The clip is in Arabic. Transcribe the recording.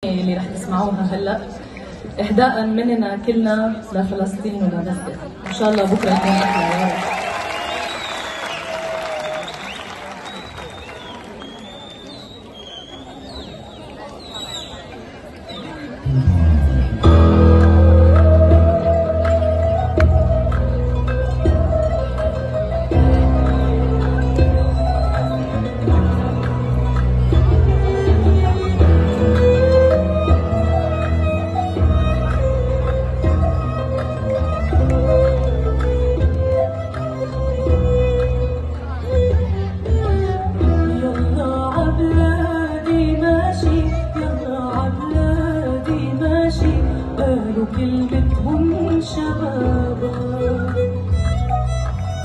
اللي رح تسمعوها هلا اهداء مننا كلنا لفلسطين ولغزه، ان شاء الله بكره يكون احلى يا رب.